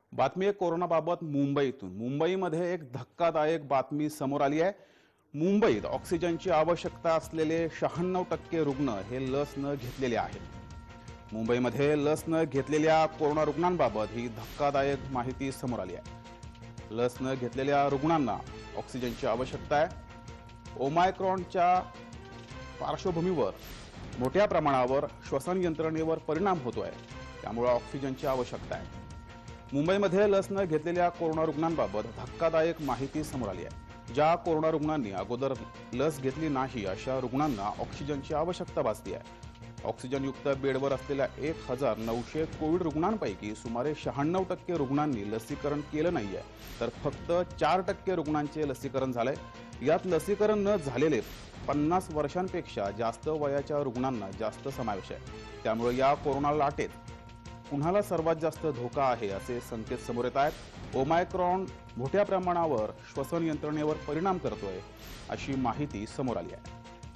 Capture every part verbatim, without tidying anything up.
बातमी आहे कोरोनाबाबत मुंबईतून। मुंबईमध्ये एक धक्कादायक बातमी समोर आली आहे। मुंबईत ऑक्सिजनची आवश्यकता असलेले शहाण्णव टक्के रुग्ण हे लस न घेतलेले आहेत। मुंबईमध्ये लस न घेतलेल्या कोरोना रुग्णांबाबत ही धक्कादायक माहिती समोर आली आहे। लस न घेतलेल्या रुग्णांना ऑक्सिजनची आवश्यकता आहे। ओमायक्रॉनच्या पार्श्वभूमीवर मोठ्या प्रमाणावर श्वसन यंत्रणेवर परिणाम होतोय, त्यामुळे ऑक्सिजनची आवश्यकता आहे। मुंबईमध्ये लस न घेतलेल्या कोरोना रुग्णांबाबत धक्कादायक माहिती समोर आली आहे। ज्या कोरोना रुग्णांनी अगोदर लस घेतली नाही अशा रुग्णांना ऑक्सिजनची आवश्यकता भासते आहे। ऑक्सिजनयुक्त बेडवर असलेल्या एक हजार नऊशे कोविड रुग्णांपैकी सुमारे शहाण्णव टक्के रुग्णांनी लसीकरण केलं नाहीये, तर फक्त चार टक्के रुग्णांचे लसीकरण झालंय। यात लसीकरण न झालेले पन्नास वर्षांपेक्षा जास्त वयाच्या रुग्णांना जास्त समावेश आहे। त्यामुळे या कोरोना लाटेत कुणाला सर्वात जास्त धोका आहे असे संकेत समोर येत आहेत। ओमायक्रॉन मोठ्या प्रमाणावर श्वसन यंत्रणेवर परिणाम करतोय अशी माहिती समोर आली आहे।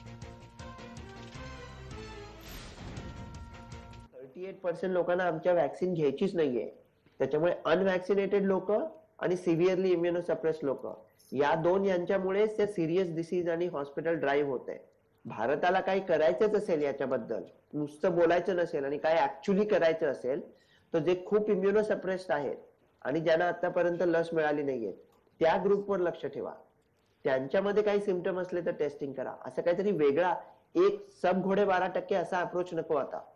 अडतीस टक्के लोकांना आमच्या वॅक्सिन घ्यायचीच नाहीये। त्याच्यामुळे अनवॅक्सिनेटेड लोक आणि सिव्हिअरली इम्युनोसप्रेस लोक या दोन यांच्यामुळे ते सिरियस डिसीज आणि हॉस्पिटल ड्राईव्ह होत आहे। भारताला काही करायचंच असेल याच्याबद्दल, नुसतं बोलायचं नसेल आणि काय ऍक्च्युअली करायचं असेल, तर जे खूप इम्युनोसप्रेस्ड आहेत आणि ज्यांना आतापर्यंत लस मिळाली नाहीये त्या ग्रुपवर लक्ष ठेवा। त्यांच्यामध्ये काही सिम्पटम असले तर टेस्टिंग करा। असं काहीतरी वेगळा एक सब घोडे बारा टक्के असा अप्रोच नको आता।